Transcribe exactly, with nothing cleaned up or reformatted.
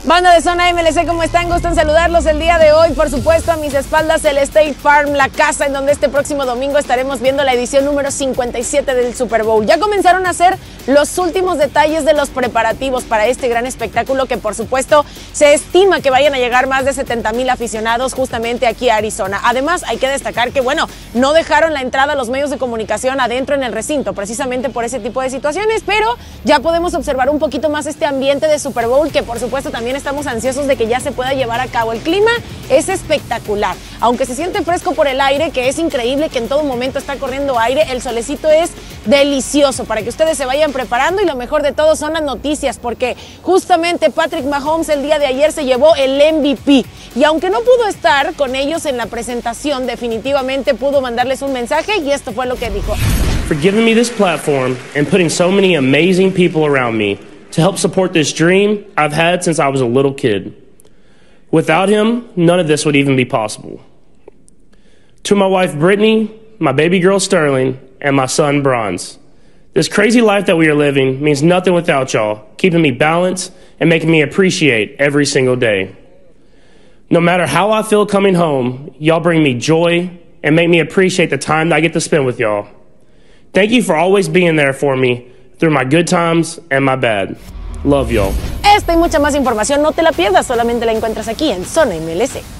Banda de Zona M L C, ¿cómo están? Gusto en saludarlos el día de hoy. Por supuesto, a mis espaldas el State Farm, la casa en donde este próximo domingo estaremos viendo la edición número cincuenta y siete del Super Bowl. Ya comenzaron a hacer los últimos detalles de los preparativos para este gran espectáculo que, por supuesto, se estima que vayan a llegar más de setenta mil aficionados justamente aquí a Arizona. Además, hay que destacar que, bueno, no dejaron la entrada a los medios de comunicación adentro en el recinto, precisamente por ese tipo de situaciones, pero ya podemos observar un poquito más este ambiente de Super Bowl que, por supuesto, también estamos ansiosos de que ya se pueda llevar a cabo. El clima es espectacular, aunque se siente fresco por el aire, que es increíble que en todo momento está corriendo aire, el solecito es delicioso para que ustedes se vayan preparando y lo mejor de todo son las noticias, porque justamente Patrick Mahomes el día de ayer se llevó el M V P y aunque no pudo estar con ellos en la presentación, definitivamente pudo mandarles un mensaje y esto fue lo que dijo. For giving me this platform and putting so many amazing people around me to help support this dream I've had since I was a little kid. Without him, none of this would even be possible. To my wife, Brittany, my baby girl, Sterling, and my son, Bronze. This crazy life that we are living means nothing without y'all, keeping me balanced and making me appreciate every single day. No matter how I feel coming home, y'all bring me joy and make me appreciate the time that I get to spend with y'all. Thank you for always being there for me through my good times and my bad. Love y'all. Esta y mucha más información no te la pierdas, solamente la encuentras aquí en Zona M L C.